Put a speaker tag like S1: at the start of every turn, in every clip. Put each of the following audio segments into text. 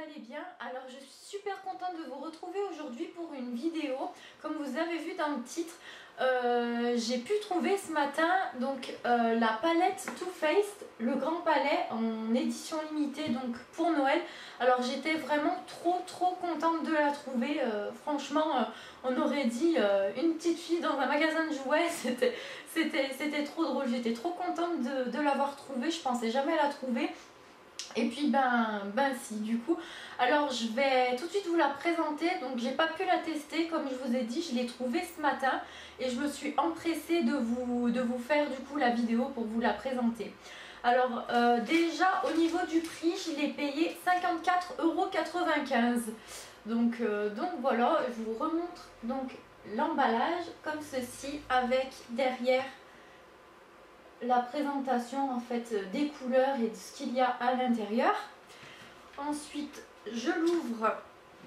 S1: allez bien. Alors je suis super contente de vous retrouver aujourd'hui pour une vidéo. Comme vous avez vu dans le titre, j'ai pu trouver ce matin donc la palette Too Faced, le grand palais en édition limitée donc pour Noël. Alors j'étais vraiment trop contente de la trouver. Franchement, on aurait dit une petite fille dans un magasin de jouets. C'était trop drôle. J'étais trop contente de l'avoir trouvée. Je pensais jamais la trouver. Et puis si du coup, alors je vais tout de suite vous la présenter. Donc j'ai pas pu la tester, comme je vous ai dit, je l'ai trouvée ce matin et je me suis empressée de vous faire du coup la vidéo pour vous la présenter. Alors déjà au niveau du prix, je l'ai payé 54,95 €. Donc voilà, je vous remontre donc l'emballage comme ceci, avec derrière la présentation en fait des couleurs et de ce qu'il y a à l'intérieur. Ensuite je l'ouvre.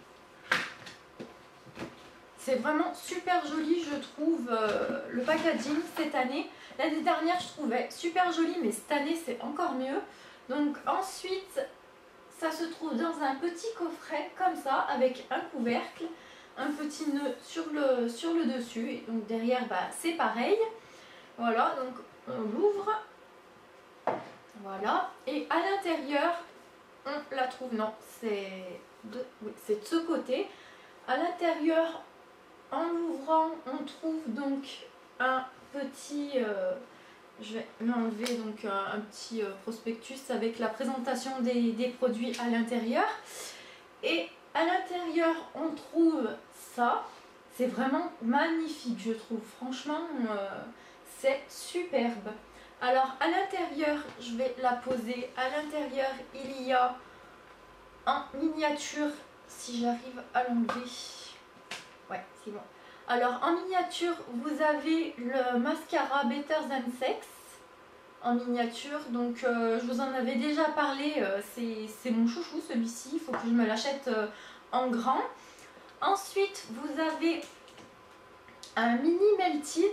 S1: C'est vraiment super joli, je trouve, le packaging cette année. L'année dernière je trouvais super joli, mais cette année c'est encore mieux. Donc ensuite ça se trouve dans un petit coffret comme ça, avec un couvercle, un petit nœud sur le dessus, et donc derrière c'est pareil. Voilà, donc on l'ouvre, voilà, et à l'intérieur on la trouve, non c'est de ce côté. À l'intérieur, en l'ouvrant, on trouve donc un petit, je vais l'enlever, donc un petit prospectus avec la présentation des produits à l'intérieur. Et à l'intérieur on trouve ça, c'est vraiment magnifique je trouve, franchement c'est superbe. Alors à l'intérieur, je vais la poser, à l'intérieur il y a en miniature, si j'arrive à l'enlever, ouais c'est bon. Alors en miniature vous avez le mascara Better Than Sex en miniature, donc je vous en avais déjà parlé, c'est mon chouchou celui-ci, il faut que je me l'achète en grand. Ensuite vous avez un mini melted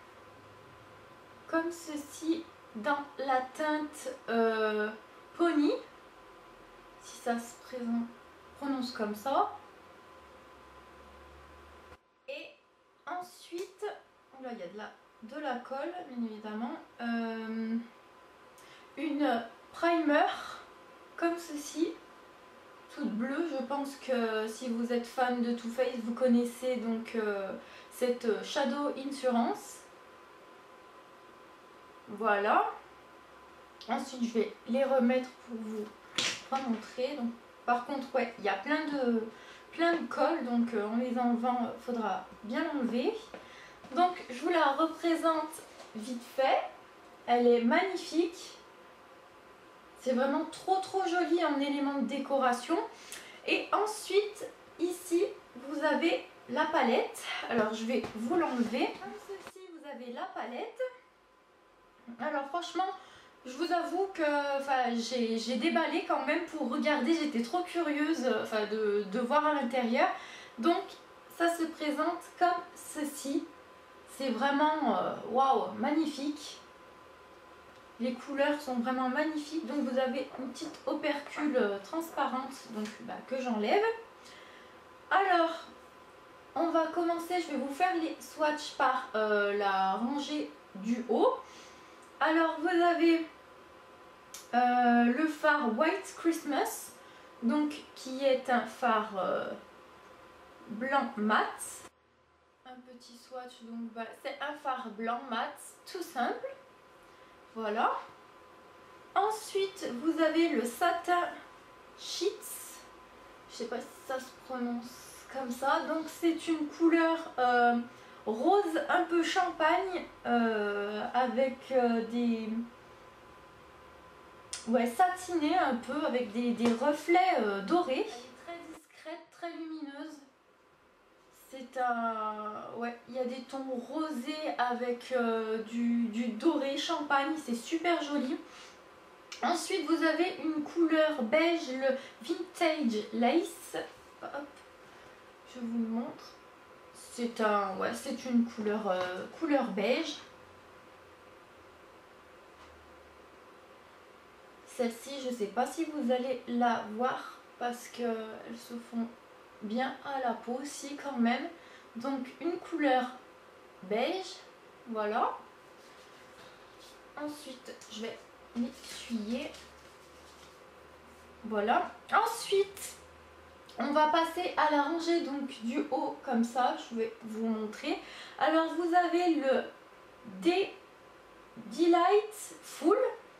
S1: comme ceci dans la teinte Pony, si ça se prononce comme ça. Et ensuite, là il y a de la colle bien évidemment, une primer comme ceci, toute bleue. Je pense que si vous êtes fan de Too Faced, vous connaissez donc cette Shadow Insurance. Voilà. Ensuite je vais les remettre pour vous remontrer. Donc par contre ouais, il y a plein de colle, donc en les enlevant faudra bien l'enlever. Donc je vous la représente vite fait. Elle est magnifique, c'est vraiment trop joli en élément de décoration. Et ensuite ici vous avez la palette. Alors je vais vous l'enlever. Comme ceci vous avez la palette. Alors franchement je vous avoue que j'ai déballé quand même pour regarder, j'étais trop curieuse de voir à l'intérieur. Donc ça se présente comme ceci, c'est vraiment waouh, magnifique. Les couleurs sont vraiment magnifiques. Donc vous avez une petite opercule transparente donc, que j'enlève. Alors on va commencer, je vais vous faire les swatchs par la rangée du haut. Alors vous avez le fard White Christmas, donc qui est un fard blanc mat. Un petit swatch, donc c'est un fard blanc mat tout simple. Voilà. Ensuite vous avez le satin sheets, je sais pas si ça se prononce comme ça, donc c'est une couleur rose un peu champagne avec des satiné un peu, avec des reflets dorés. Elle est très discrète, très lumineuse. C'est un... ouais, il y a des tons rosés avec du doré champagne, c'est super joli. Ensuite vous avez une couleur beige, le Vintage Lace. Hop, je vous le montre. C'est un... ouais, c'est une couleur beige. Celle-ci, je ne sais pas si vous allez la voir parce qu'elles se font bien à la peau aussi quand même. Donc une couleur beige, voilà. Ensuite, je vais l'essuyer. Voilà. Ensuite, on va passer à la rangée donc du haut comme ça. Je vais vous montrer. Alors, vous avez le Delight Full.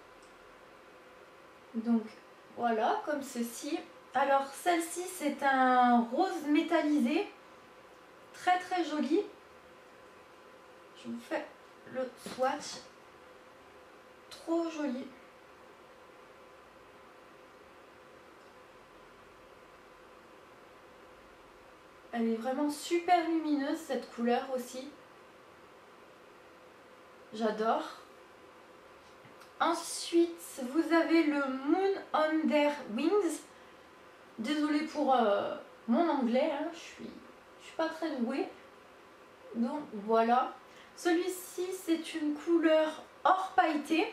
S1: Donc, voilà, comme ceci. Alors, celle-ci, c'est un rose métallisé. Très, très joli. Je vous fais le swatch. Trop joli. Elle est vraiment super lumineuse cette couleur aussi. J'adore. Ensuite, vous avez le Moon on Their Wings. Désolée pour mon anglais, hein, je suis pas très douée. Donc voilà. Celui-ci, c'est une couleur or pailleté.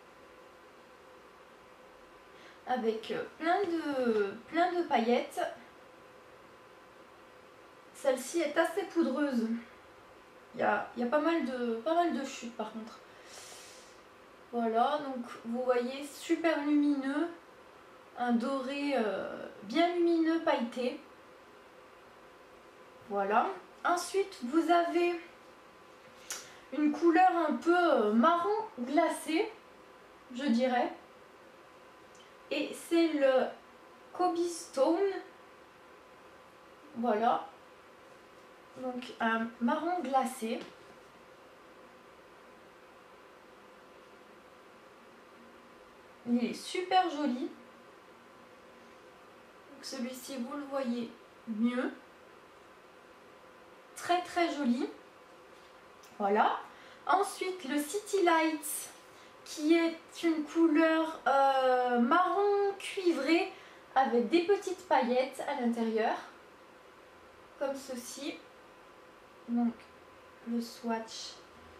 S1: Avec plein de paillettes. Celle-ci est assez poudreuse. Il y a pas mal de chutes par contre. Voilà, donc vous voyez, super lumineux. Un doré bien lumineux pailleté. Voilà. Ensuite, vous avez une couleur un peu marron glacé, je dirais. Et c'est le Cobblestone. Voilà. Donc un marron glacé. Il est super joli. Celui-ci, vous le voyez mieux. Très très joli. Voilà. Ensuite, le City Lights, qui est une couleur marron cuivré avec des petites paillettes à l'intérieur. Comme ceci. Donc, le swatch.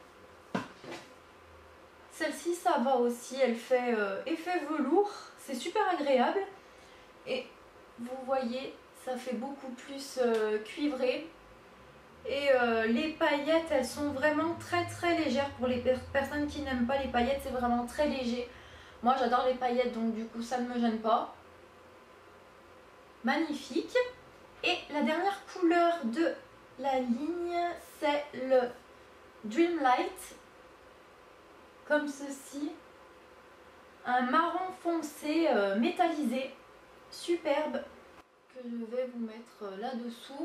S1: Celle-ci, ça va aussi. Elle fait effet velours. C'est super agréable. Et vous voyez, ça fait beaucoup plus cuivré. Et les paillettes, elles sont vraiment très très légères. Pour les personnes qui n'aiment pas les paillettes, c'est vraiment très léger. Moi, j'adore les paillettes, donc du coup, ça ne me gêne pas. Magnifique. Et la dernière couleur de la ligne, c'est le Dreamlight. Comme ceci. Un marron foncé métallisé. Superbe. Que je vais vous mettre là-dessous.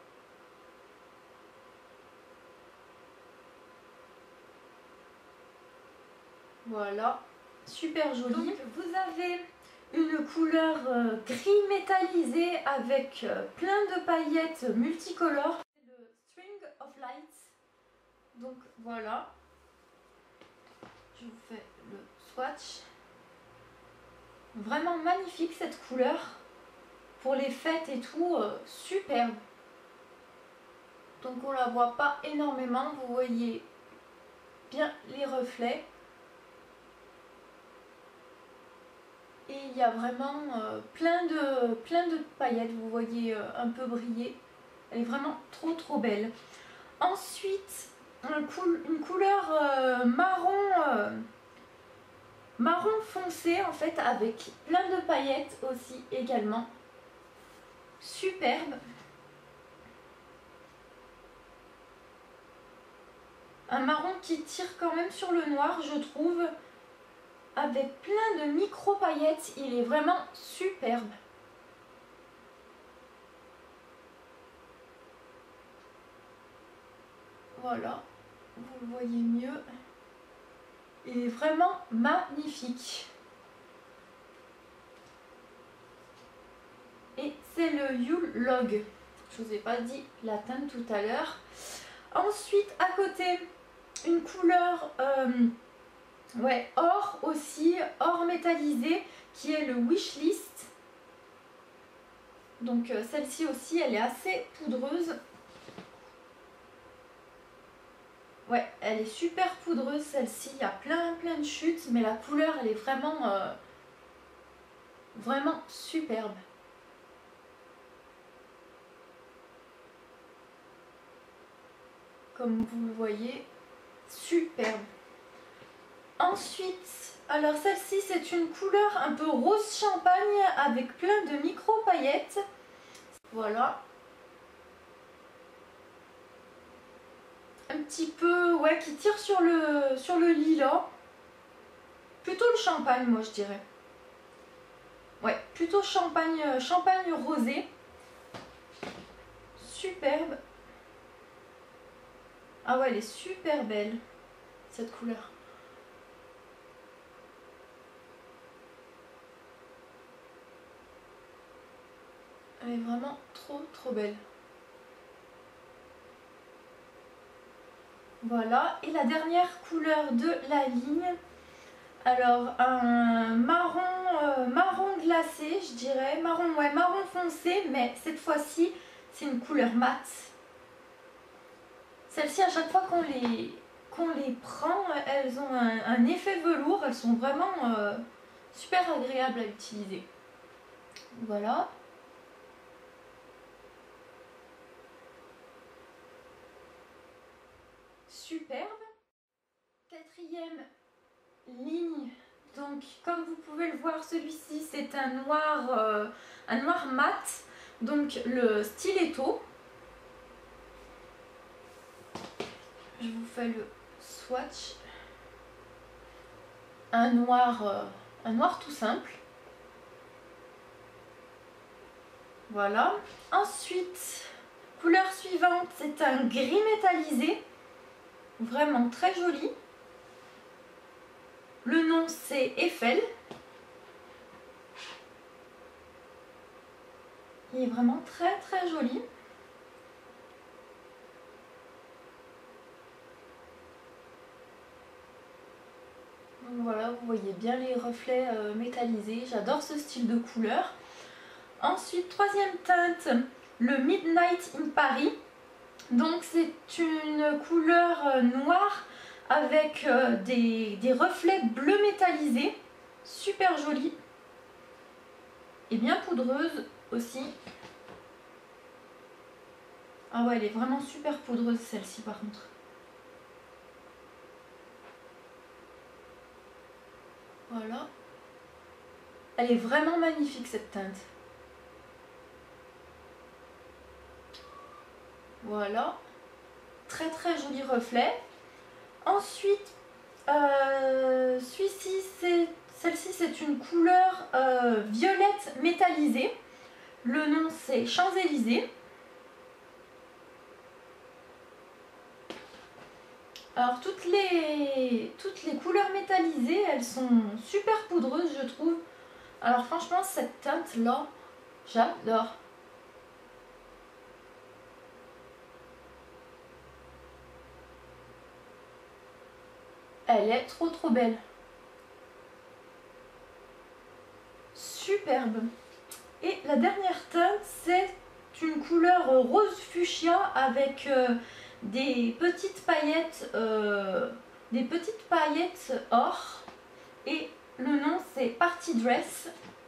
S1: Voilà, super joli. Donc, vous avez une couleur gris métallisé avec plein de paillettes multicolores. C'est le String of Lights. Donc voilà. Je vous fais le swatch. Vraiment magnifique cette couleur. Pour les fêtes et tout, superbe. Donc on la voit pas énormément. Vous voyez bien les reflets. Et il y a vraiment plein de paillettes, vous voyez un peu briller. Elle est vraiment trop belle. Ensuite, une couleur marron foncé en fait, avec plein de paillettes aussi également. Superbe. Un marron qui tire quand même sur le noir, je trouve. Avec plein de micro paillettes, il est vraiment superbe. Voilà, vous le voyez mieux. Il est vraiment magnifique. Et c'est le Yule Log. Je vous ai pas dit la teinte tout à l'heure. Ensuite, à côté, une couleur ouais, or aussi, or métallisé, qui est le Wishlist. Donc celle-ci aussi, elle est assez poudreuse. Ouais, elle est super poudreuse celle-ci. Il y a plein de chutes, mais la couleur, elle est vraiment, vraiment superbe. comme vous le voyez, superbe. Ensuite, alors celle-ci c'est une couleur un peu rose champagne avec plein de micro paillettes. Voilà. Un petit peu, ouais, qui tire sur le lilas. Plutôt le champagne, moi je dirais. Ouais, plutôt champagne rosé. Superbe. Ah ouais, elle est super belle, cette couleur. Elle est vraiment trop belle. Voilà, et la dernière couleur de la ligne, alors un marron glacé, je dirais, marron foncé, mais cette fois-ci c'est une couleur mate. Celles-ci, à chaque fois qu'on les prend, elles ont un effet velours, elles sont vraiment super agréables à utiliser. Voilà. Superbe. Quatrième ligne, donc comme vous pouvez le voir, celui-ci c'est un noir mat, donc le stiletto. Je vous fais le swatch. Un noir tout simple. Voilà. Ensuite, couleur suivante, c'est un gris métallisé, vraiment très joli. Le nom c'est Eiffel. Il est vraiment très joli. Donc voilà, vous voyez bien les reflets métallisés. J'adore ce style de couleur. Ensuite, troisième teinte, le Midnight in Paris. Donc c'est une couleur noire avec des reflets bleu métallisés, super jolie et bien poudreuse aussi. Ah ouais, elle est vraiment super poudreuse celle-ci par contre. Voilà. Elle est vraiment magnifique cette teinte. Voilà. Très joli reflet. Ensuite, celle-ci c'est une couleur violette métallisée. Le nom c'est Champs-Élysées. Alors toutes les couleurs métallisées, elles sont super poudreuses je trouve. Alors franchement cette teinte là, j'adore. Elle est trop belle. Superbe. Et la dernière teinte, c'est une couleur rose fuchsia avec des petites paillettes or. Et le nom c'est Party Dress.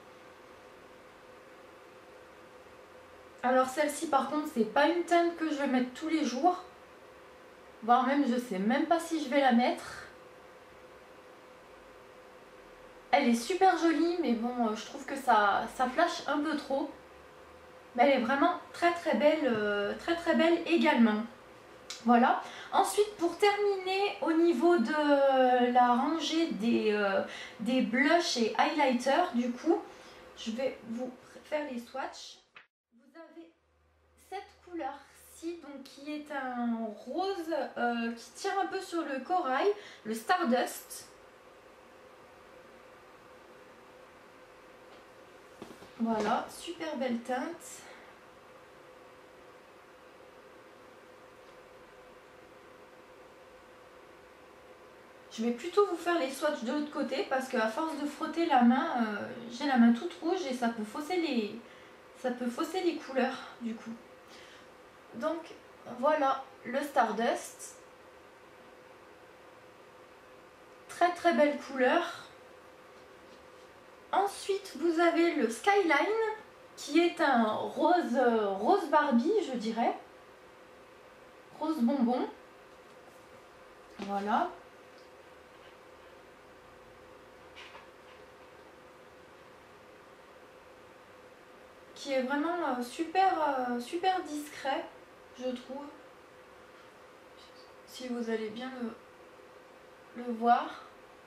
S1: Alors celle-ci par contre, c'est pas une teinte que je vais mettre tous les jours. Voire même, je sais même pas si je vais la mettre. Elle est super jolie, mais bon, je trouve que ça flash un peu trop. Mais elle est vraiment très belle également. Voilà. Ensuite, pour terminer, au niveau de la rangée des blushs et highlighters, du coup, je vais vous faire les swatchs. Vous avez cette couleur-ci, donc qui est un rose qui tire un peu sur le corail, le Stardust. Voilà, super belle teinte. Je vais plutôt vous faire les swatchs de l'autre côté parce qu'à force de frotter la main, j'ai la main toute rouge et ça peut fausser les couleurs du coup. Donc voilà le Stardust. Très belle couleur. Ensuite, vous avez le Skyline, qui est un rose Barbie, je dirais. Rose bonbon. Voilà. Qui est vraiment super discret, je trouve. Si vous allez bien le voir.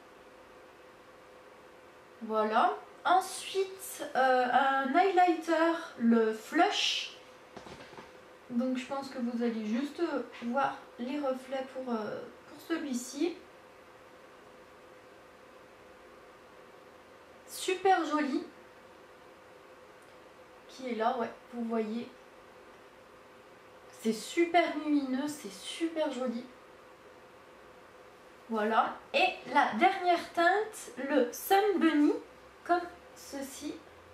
S1: Voilà. Ensuite, un highlighter, le Flush. Donc je pense que vous allez juste voir les reflets pour celui-ci. Super joli. Qui est là, ouais, vous voyez. C'est super lumineux, c'est super joli. Voilà. Et la dernière teinte, le Sun Bunny, comme ceci.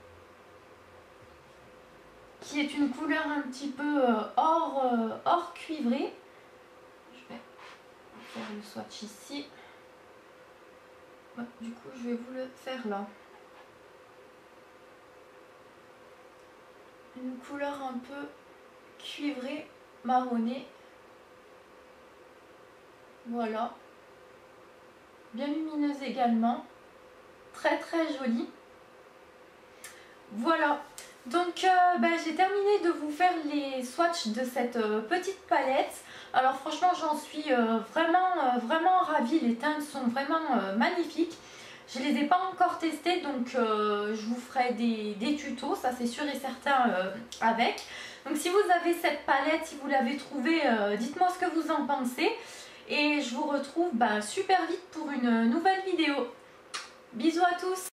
S1: Qui est une couleur un petit peu or cuivré. Je vais faire le swatch ici. Ouais, du coup, je vais vous le faire là. Une couleur un peu cuivrée, marronnée. Voilà. Bien lumineuse également. Très jolie. Voilà. Donc j'ai terminé de vous faire les swatchs de cette petite palette. Alors franchement j'en suis vraiment ravie. Les teintes sont vraiment magnifiques. Je ne les ai pas encore testées, donc je vous ferai des tutos, ça c'est sûr et certain avec. Donc si vous avez cette palette, si vous l'avez trouvée, dites-moi ce que vous en pensez. Et je vous retrouve super vite pour une nouvelle vidéo. Bisous à tous!